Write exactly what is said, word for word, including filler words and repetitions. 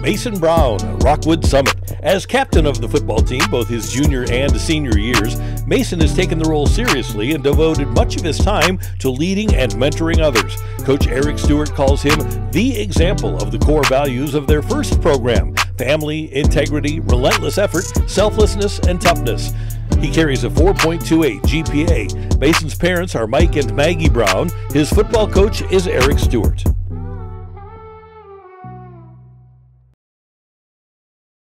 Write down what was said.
Mason Brown, Rockwood Summit. As captain of the football team, both his junior and senior years, Mason has taken the role seriously and devoted much of his time to leading and mentoring others. Coach Eric Stewart calls him the example of the core values of their first program: family, integrity, relentless effort, selflessness, and toughness. He carries a four point two eight G P A. Mason's parents are Mike and Maggie Brown. His football coach is Eric Stewart.